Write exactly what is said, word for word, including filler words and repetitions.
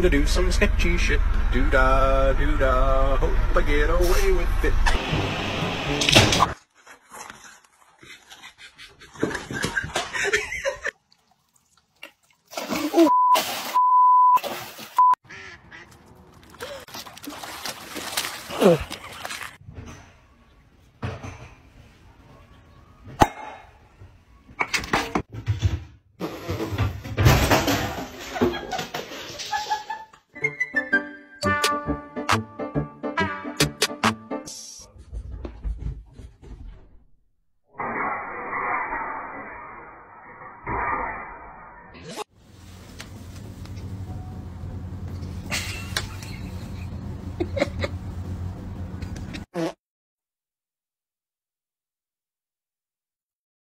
to do some sketchy shit. Doo-dah, doo-dah, hope I get away with it. Oh.